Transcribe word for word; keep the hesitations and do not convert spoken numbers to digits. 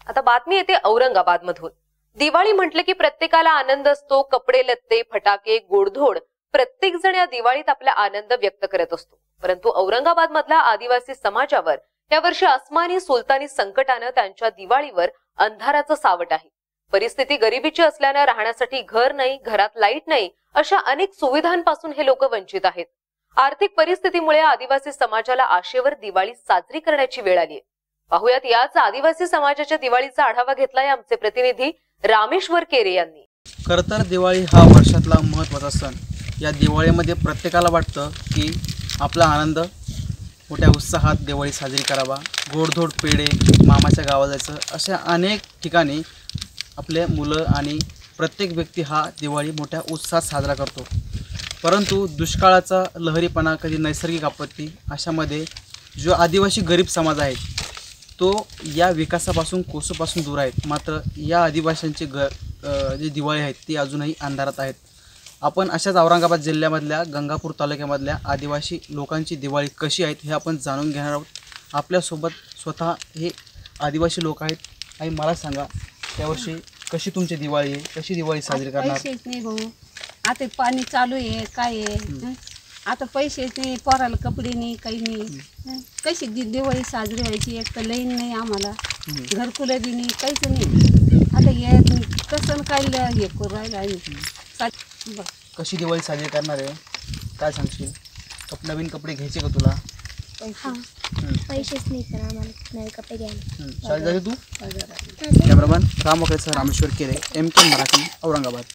आता बातमी येते औरंगाबाद मधून। दिवाळी म्हटले की प्रत्येकाला आनंद असतो। कपडे लत्ते फटाके गोडधोड प्रत्येक जण या दिवाळीत आपला आनंद व्यक्त करत असतो। परंतु औरंगाबाद मधल्या आदिवासी समाजावर यावर्षी अस्मानी सुलतानी संकटानं त्यांच्या दिवाळीवर अंधाराचं सावट आहे। परिस्थिती गरिबीची असल्यानं राहण्यासाठी घर नाही, घरात लाईट नाही, अशा अनेक सुविधांपासून हे लोक वंचित आहेत। आर्थिक परिस्थितीमुळे आदिवासी समाजाला आशेवर दिवाळी साजरी करण्याची वेळ आली आहे। पाहुयात याच आदिवासी समाजाच्या दिवाळीचा आढावा घेतलाय आमचे प्रतिनिधी रामेश्वर केरे यांनी। खरं तर दिवाळी हा वर्षातला महत्त्वाचा सण। या दिवाळीमध्ये प्रत्येकाला वाटतं की आपला आनंद मोठ्या उत्साहात दिवाळी साजरी करावा। गोडधोड पेढे, मामाच्या गावाला जायचं, अशा अनेक ठिकाणी आपले मुलं आणि प्रत्येक व्यक्ती हा दिवाळी मोठ्या उत्साहात साजरा करतो। परंतु दुष्काळाचा लहरीपणा, कधी नैसर्गिक आपत्ती, अशामध्ये जो आदिवासी गरीब समाज आहे तो या विकासापासून कोसोपासून दूर आहेत। मात्र या आदिवासींची ग जी दिवाळी आहेत ती अजूनही अंधारात आहेत। आपण अशाच औरंगाबाद जिल्ह्यामधल्या गंगापूर तालुक्यामधल्या आदिवासी लोकांची दिवाळी कशी आहेत हे आपण जाणून घेणार आहोत। आपल्यासोबत स्वतः हे आदिवासी लोक आहेत। आणि मला सांगा, त्यावर्षी कशी तुमची दिवाळी आहे, कशी दिवाळी साजरी करणार? पैसेच नाही भाऊ, आता पाणी चालू आहे, काय आहे, आता पैसेच नाही, पोराला कपडे नाही, काही नाही, कशी दि दिवाळी साजरी व्हायची? एक तर लाईन नाही, आम्हाला घरकुलं बी नाही, काहीच नाही। आता हे कसं काय हे करू राहिलं आहे? कशी दिवाळी साजरी करणार आहे काय सांगशील? कप नवीन कपडे घ्यायचे का तुला? पैसेच नाही तर आम्हाला नवे कपडे घ्यायला। शाळेत जाते तू? Cameraman Ram Wakale sir, Rameshwar Kere, M के मराठी, औरंगाबाद।